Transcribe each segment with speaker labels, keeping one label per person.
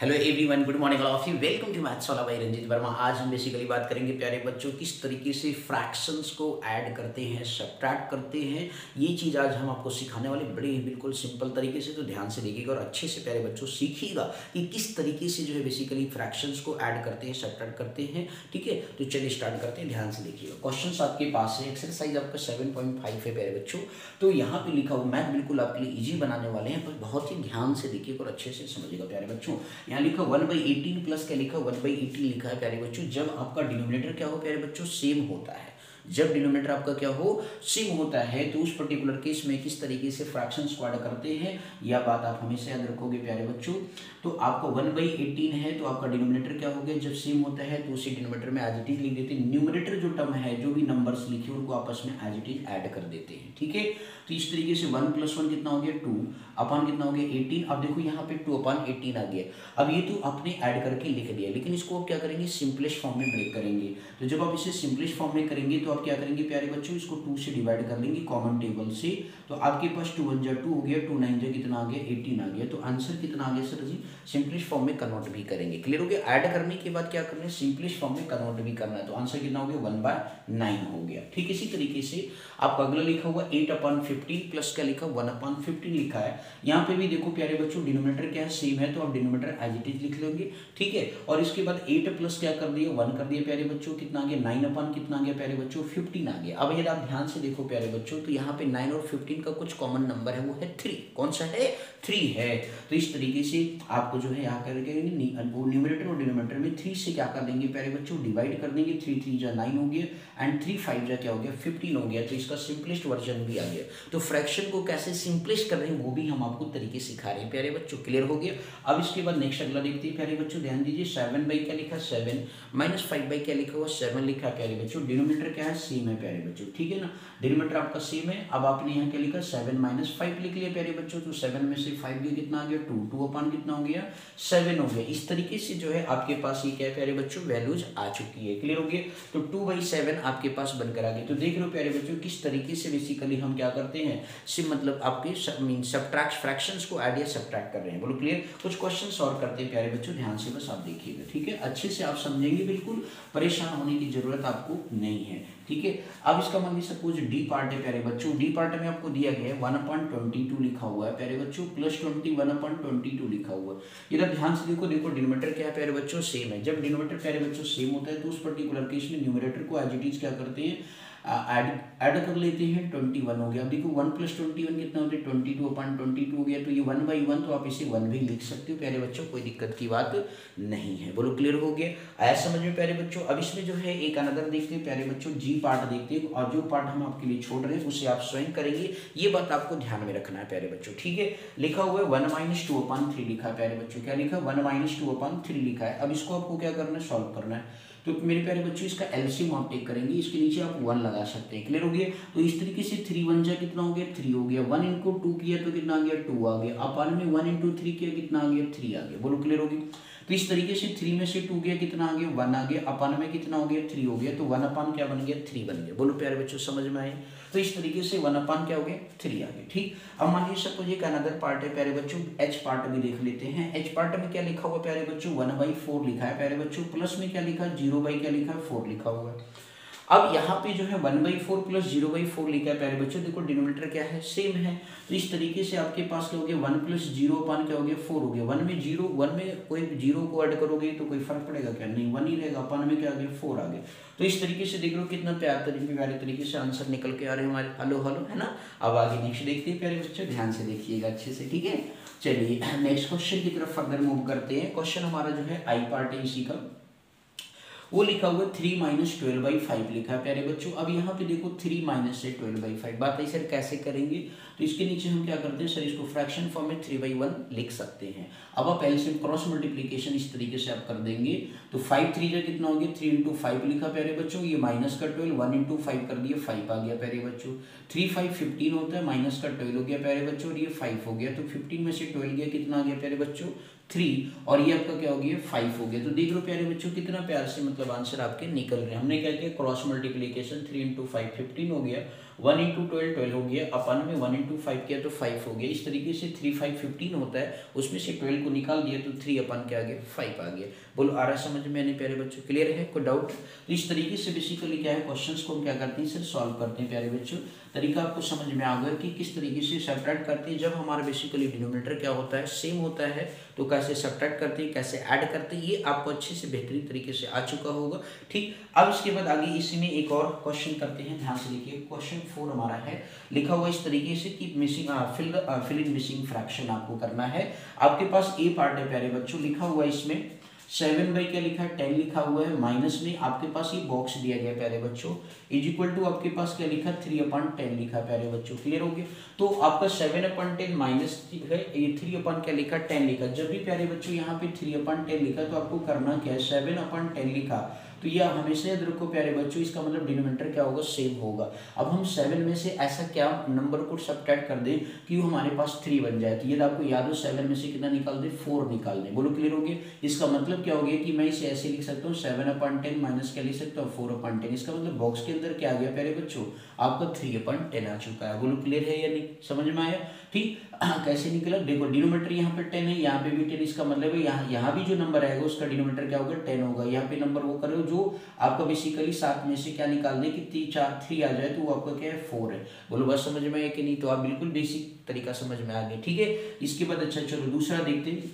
Speaker 1: Hello everyone, good morning all of you. Welcome to maths वाला भाई रंजीत वर्मा। आज हम बेसिकली बात करेंगे प्यारे बच्चों किस तरीके से फ्रैक्शंस को ऐड करते हैं, सब्ट्रैक्ट करते हैं। ये चीज़ आज हम आपको सिखाने वाले, बड़े ही बिल्कुल सिंपल तरीके से। तो ध्यान से देखिएगा और अच्छे से प्यारे बच्चों सीखिएगा कि किस तरीके से जो है बेसिकली फ्रैक्शंस को ऐड करते हैं, सब्ट्रैक्ट करते हैं। ठीक है, तो चलिए स्टार्ट करते हैं। ध्यान से देखिएगा, क्वेश्चन आपके पास है, एक्सरसाइज आपका 7.5 है प्यारे बच्चों। तो यहाँ पे लिखा हुआ, मैथ बिल्कुल आपके लिए ईजी बनाने वाले हैं, पर बहुत ही ध्यान से देखिएगा और अच्छे से समझिएगा प्यारे बच्चों। यहाँ लिखा 1/18 प्लस क्या लिखा, 1/18 लिखा है प्यारे बच्चों। जब आपका डिनोमिनेटर क्या हो प्यारे बच्चों, सेम होता है। जब डिनोमिनेटर आपका क्या हो, सेम होता है, तो उस पर्टिकुलर केस में किस तरीके से फ्रैक्शंस को ऐड करते हैं, यह बात आप हमेशा याद रखोगे प्यारे बच्चों। तो आपका 1/18 है, तो आपका डिनोमिनेटर क्या हो गया, जब सेम होता है तो उसी डिनोमिनेटर में एज इट इज लिख देते हैं। न्यूमरेटर जो टर्म है, जो भी नंबर्स लिखे उनको आपस में एज इट इज ऐड कर देते हैं। ठीक है, तो इस तरीके से 1 + 1 कितना हो गया, 2 अपन कितना हो गया 18। अब देखो यहाँ पे 2/18 आ गया। अब ये तो आपने ऐड करके लिख दिया, लेकिन इसको आप क्या करेंगे, सिंपलेस्ट फॉर्म में ब्रेक करेंगे। तो जब आप इसे सिंपलेस्ट फॉर्म में करेंगे तो आप क्या करेंगे प्यारे बच्चों, इसको 2 से डिवाइड कर लेंगे कॉमन टेबल से। तो आपके पास 2 × 2 हो गया, 2 × 9 कितना आ गया, 18 आ गया। तो आंसर कितना आ गया सर जी, सिंपलेस्ट फॉर्म में कन्वर्ट भी करेंगे। क्लियर हो गया। ऐड करने के बाद क्या करना है, सिंपलेस्ट फॉर्म में कन्वर्ट भी करना है। तो आंसर कितना हो गया, 1/9 हो गया। ठीक, इसी तरीके से आपका अगला लिखा हुआ 8/15 प्लस क्या लिखा, 1/15 लिखा है। यहाँ पे भी देखो प्यारे बच्चों, डिनोमिनेटर क्या है, सेम है, तो आप डिनोमिनेटर एज इट इज लिख लेंगे। ठीक है, और इसके बाद 8 प्लस क्या कर दिया, 1 कर दिया प्यारे बच्चों। कितना आ गया, 9 कितना आ गया प्यारे बच्चों, 15 आ गया। अब यदि आप ध्यान से देखो प्यारे बच्चों, तो यहाँ पे 9 और 15 का कुछ कॉमन नंबर है, वो है 3। कौन सा है, 3 है। तो इस तरीके से आपको जो है यहाँ करके न्यूमरेटर और डिनोमिनेटर में 3 से क्या कर देंगे प्यारे बच्चों, डिवाइड कर देंगे। 3 × 3 = 9 हो गया, एंड 3 × 5 = क्या हो गया, 15 हो गया। तो इसका सिंपलेस्ट वर्जन भी आ गया। तो फ्रैक्शन को कैसे सिंपलेस्ट कर रहे हैं, वो भी हम आपको तरीके सिखा रहे हैं प्यारे बच्चों। क्लियर हो गया। अब इसके बाद नेक्स्ट अगला देखते हैं प्यारे बच्चों। ध्यान दीजिए, 7/, क्या लिखा, 7 - 5/, क्या लिखा हुआ, 7 लिखा है प्यारे बच्चों। डिनोमिनेटर क्या है, सेम है प्यारे बच्चों। ठीक है ना, डिनोमिनेटर आपका सेम है। अब आपने यहाँ क्या लिखा, 7 - 5 लिख लिया प्यारे बच्चों। तो 7 में से 5 गया, कितना आ गया, 2। 2 कितना हो गया, 7 हो गया। इस तरीके से जो है आपके पास ये क्या है प्यारे बच्चों, वैल्यूज आ चुकी है। क्लियर हो गया। तो 2/7 आपके पास बनकर आ गई। तो देख रहे हो प्यारे बच्चों, किस तरीके से बेसिकली हम क्या करते हैं, मतलब आपके सब्ट्रैक्ट फ्रैक्शंस को ऐड या सब्ट्रैक्ट कर रहे हैं। बोलो क्लियर। कुछ क्वेश्चन सॉल्व करते हैं प्यारे बच्चों, ध्यान से बस आप देखिएगा। ठीक है, अच्छे से आप समझेंगे, बिल्कुल परेशान होने की जरूरत आपको नहीं है। ठीक है, अब इसका मान लीजिए सपोज डी पार्ट है प्यारे बच्चों। डी पार्ट में आपको दिया गया है 1/22 लिखा हुआ है प्यारे बच्चों, प्लस 20 1/22 लिखा हुआ है। इधर ध्यान से देखो, डिनोमिनेटर क्या है प्यारे बच्चों, सेम है। जब डिनोमिनेटर प्यारे बच्चों सेम होता है, तो उस पर्टिकुलर केस में न्यूमरेटर को एज इट इज क्या करते हैं, ऐड कर लेते हैं। 21 हो गया। अब देखो 1 + 21 कितना होता है, 22/22 हो गया। तो ये 1/1, तो आप इसे 1 भी लिख सकते हो प्यारे बच्चों, कोई दिक्कत की बात नहीं है। बोलो क्लियर हो गया, आया समझ में प्यारे बच्चों। अब इसमें जो है एक अनदर देखते हैं प्यारे बच्चों, जी पार्ट देखते हैं, और जो पार्ट हम आपके लिए छोड़ रहे हैं उसे आप स्वयं करेंगे। ये बात आपको ध्यान में रखना है प्यारे बच्चों। ठीक है, लिखा हुआ है 1 - 2/3 लिखा है प्यारे बच्चों। क्या लिखा, 1 - 2/3 लिखा है। अब इसको आपको क्या करना है, सॉल्व करना है। तो मेरे प्यारे बच्चों, इसका एलसीएम आप टेक करेंगे, इसके नीचे आप 1 लगा सकते हैं। क्लियर हो गया। तो इस तरीके से 3 × 1 कितना हो गया, 3 हो गया। 1 × 2 किया तो कितना आ गया, 2 आ गया। अपन में 1 × 3 किया, कितना आ गया, 3 आ गया। बोलो क्लियर हो गया। तो इस तरीके से 3 में से 2 गया, कितना आ गया, 1 आ गया। अपन में कितना हो गया, 3 हो गया। तो 1 क्या बन गया, 3 बन गया। बोलो प्यारे बच्चों, समझ में आए। तो इस तरीके से 1 क्या हो गया, 3 आ गया। ठीक, अब मान लीजिए सपोज एक अनदर पार्ट है प्यारे बच्चों, एच पार्ट भी देख लेते हैं। एच पार्ट में क्या लिखा हुआ प्यारे बच्चों, 1/4 लिखा है प्यारे बच्चों। प्लस में क्या लिखा है, 0/, क्या लिखा है, 4 लिखा हुआ है। अब यहाँ पे जो है 1/4 प्लस 0/4 लिखा है प्यारे बच्चों। देखो डिनोमिनेटर क्या है, सेम है। तो इस तरीके से आपके पास क्या हो गया, 1 + 0 क्या हो गया, 4 हो गया। 1 में कोई 0 को ऐड करोगे तो कोई फर्क पड़ेगा क्या, नहीं, 1 ही रहेगा। अपन में क्या आ गया, 4 आ गया। तो इस तरीके से देख लो कितना प्यारे तरीके से आंसर निकल के आ रहे हैं हमारे। हेलो हेलो, है ना। अब आगे नेक्स्ट देखते हैं प्यारे बच्चों, ध्यान से देखिएगा अच्छे से। ठीक है, चलिए नेक्स्ट क्वेश्चन की तरफ फर्दर मूव करते हैं। क्वेश्चन हमारा जो है आई पार्ट है इसी का, वो लिखा हुआ 3 - 12/5 लिखा है प्यारे बच्चों। अब यहाँ पे देखो 3 - 12/5 बात है सर, कैसे करेंगे। तो इसके नीचे हम क्या करते हैं सर, इसको फ्रैक्शन फॉर्म में 3/1 लिख सकते हैं। अब आप एलसीएम क्रॉस मल्टीप्लिकेशन इस तरीके से आप कर देंगे। तो 5 × 3 कितना हो गया, 3 × 5 लिखा प्यारे बच्चों। ये माइनस का 12, 1 × 5 कर दिया, 5 आ गया प्यारे बच्चों। 3 × 5 15 होता है, माइनस का 12 हो गया प्यारे बच्चों, और ये 5 हो गया। तो 15 में से 12 गया, कितना आ गया प्यारे बच्चों, 3, और ये आपका क्या हो गया, 5 हो गया। तो देख लो प्यारे बच्चों, कितना प्यार से मतलब आंसर आपके निकल रहे हैं। हमने क्या किया, क्रॉस मल्टीप्लिकेशन, 3 × 5 15 हो गया, 1 इंटू 12 12 हो गया, अपन में 1 इंटू 5 किया तो 5 हो गया। इस तरीके से 3 5 15 होता है, उसमें से 12 को निकाल दिया तो 3 अपन के आगे 5 आ गया। बोलो आ रहा समझ में आने प्यारे बच्चों, क्लियर है, कोई डाउट? तो इस तरीके से बेसिकली क्या है, क्वेश्चंस को हम क्या करते हैं सर, सॉल्व करते हैं प्यारे बच्चों। तरीका आपको समझ में आ गया कि किस तरीके से सब्ट्रैक्ट करते हैं। जब हमारा बेसिकली डिनोमिनेटर क्या होता है, सेम होता है, तो कैसे सब्ट्रैक्ट करते हैं, कैसे ऐड करते हैं, ये आपको अच्छे से बेहतरीन तरीके से आ चुका होगा। ठीक, अब इसके बाद आगे इसमें एक और क्वेश्चन करते हैं, ध्यान से देखिए। क्वेश्चन 4 हमारा है, लिखा हुआ इस तरीके से कि missing fill in missing fraction आपको करना है। आपके पास ए पार्ट है प्यारे बच्चों, लिखा हुआ इसमें 7 बाई क्या लिखा है, 10 लिखा हुआ है, माइनस में आपके पास ये बॉक्स दिया गया प्यारे बच्चों, इज इक्वल टू आपके पास क्या लिखा, 3/10 लिखा प्यारे बच्चों, क्लियर हो गया। तो आपका 7/10 माइनस है, ये 3 क्या लिखा, 10 लिखा। जब भी प्यारे बच्चों यहाँ पे 3/10 लिखा तो आपको करना क्या है, 7/10 लिखा तो यह हमेशा याद रखो प्यारे बच्चों, इसका मतलब डिनोमिनेटर क्या होगा, सेम होगा। अब हम 7 में से ऐसा क्या नंबर को सब्ट्रैक्ट कर दें कि वो हमारे पास 3 बन जाए। तो ये आपको याद हो, 7 में से कितना निकाल दे, 4 निकाल दें। बोलो क्लियर हो गया। इसका मतलब क्या हो गया कि मैं इसे ऐसे लिख सकता हूँ, 7/10 माइनस क्या लिख सकता हूँ, 4/10। इसका मतलब बॉक्स के अंदर क्या आ गया प्यारे बच्चों, आपका 3/10 आ चुका है। बोलो क्लियर है या नहीं, समझ में आया? ठीक, कैसे निकला, देखो डिनोमीटर यहाँ पे 10 है, यहाँ पे भी 10, इसका मतलब है यहाँ भी जो नंबर आएगा उसका डिनोमीटर क्या होगा, 10 होगा। यहाँ पे नंबर वो करो जो आपका बेसिकली 7 में से क्या निकाल दे कि 3 आ जाए, तो वो आपका क्या है, 4 है। बोलो बस समझ में आया कि नहीं? तो आप बिल्कुल बेसिक तरीका समझ में आ गए। ठीक है, इसके बाद अच्छा चलो दूसरा देखते हैं।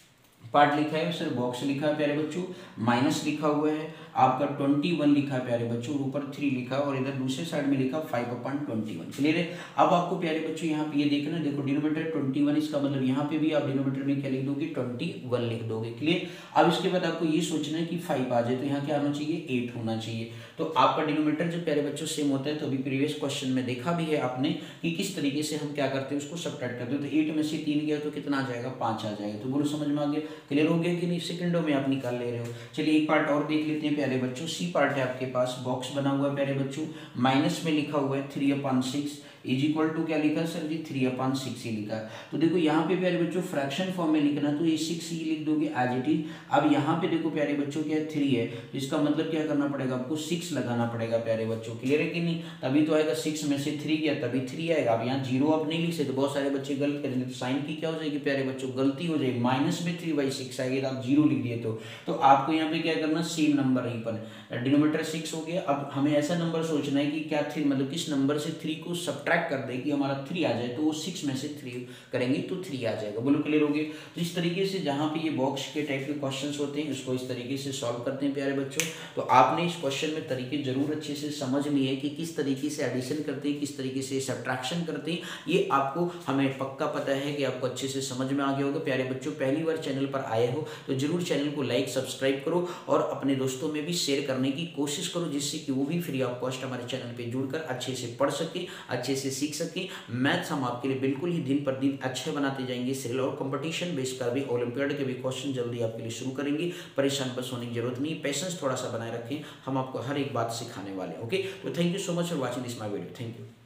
Speaker 1: पार्ट लिखा है सर, बॉक्स लिखा है प्यारे बच्चों, माइनस लिखा हुआ है, आपका 21 लिखा है प्यारे बच्चों, ऊपर 3 लिखा और इधर दूसरे साइड में लिखा 5/21, क्लियर है। अब आपको प्यारे बच्चों यहाँ पे ये देखना, देखो डिनोमिनेटर 21, इसका मतलब यहाँ पे भी आप डिनोमिनेटर में क्या लिख दोगे, 21 लिख दोगे, क्लियर। अब इसके बाद आपको ये सोचना है कि 5 आ जाए, तो यहाँ क्या आना चाहिए, 8 होना चाहिए। तो आपका डिनोमिनेटर जो प्यारे बच्चों सेम होता है, तो अभी प्रीवियस क्वेश्चन में देखा भी है आपने कि किस तरीके से हम क्या करते हैं, उसको सब्ट्रैक्ट करते हैं। तो 8 में से 3 गया तो कितना आ जाएगा, 5 आ जाएगा। तो बोलो समझ में आ गया, क्लियर हो गया कि नहीं? सेकंडों में आप निकाल ले रहे हो। चलिए एक पार्ट और देख लेते हैं प्यारे बच्चों। सी पार्ट है आपके पास, बॉक्स बना हुआ है प्यारे बच्चों, माइनस में लिखा हुआ है 3/6 इज इक्वल टू क्या लिखा है सर जी, 3/6 ही लिखा है। तो देखो यहाँ पे प्यारे बच्चों फ्रैक्शन फॉर्म में लिखना, तो ये 6 ही लिख दोगे एज इट इज। अब यहाँ पे देखो प्यारे बच्चों क्या है, 3 है, तो इसका मतलब क्या करना पड़ेगा, आपको 6 लगाना पड़ेगा प्यारे बच्चों, क्लियर है कि नहीं? तभी तो आएगा, 6 में से 3 गया तभी 3 आएगा। अब यहाँ 0 आप नहीं लिख सकते, बहुत सारे बच्चे गलत करेंगे, तो साइन की क्या हो जाएगी प्यारे बच्चों, गलती हो जाएगी। माइनस में 3/6 आएगी, तो आप 0 लिख दिए तो आपको यहाँ पे क्या करना, सेम नंबर यहीं पर डिनोमिनेटर 6 हो गया। अब हमें ऐसा नंबर सोचना है कि क्या 3 मतलब किस नंबर से 3 को सब्ट्रैक्ट कर दे कि हमारा 3 आ जाए, तो वो 6 में से 3 करेंगे तो 3 आ जाएगा। बोलो क्लियर हो गया। तो इस तरीके से जहाँ पे ये बॉक्स के टाइप के क्वेश्चंस होते हैं, इसको इस तरीके से सॉल्व करते हैं प्यारे बच्चों। तो आपने इस क्वेश्चन में तरीके जरूर अच्छे से समझ लिए कि किस तरीके से एडिशन करते हैं, किस तरीके से सब्ट्रैक्शन करते हैं। ये आपको हमें पक्का पता है कि आपको अच्छे से समझ में आ गया होगा प्यारे बच्चों। पहली बार चैनल पर आए हो तो जरूर चैनल को लाइक सब्सक्राइब करो और अपने दोस्तों में भी शेयर करने की कोशिश करो, जिससे कि वो भी फ्री ऑफ कॉस्ट हमारे चैनल पे जुड़कर अच्छे से पढ़ सके, अच्छे से सीख सके। मैथ्स हम आपके लिए बिल्कुल ही दिन पर दिन अच्छे बनाते जाएंगे। सीरियल और कंपटीशन बेस कर भी ओलंपियाड के भी क्वेश्चन जल्दी आपके लिए शुरू करेंगे। परेशान बस होने की जरूरत नहीं, पेशेंस थोड़ा सा बनाए रखें, हम आपको हर एक बात सिखाने वाले हैं। ओके, तो thank you so much for watching this my video, thank you.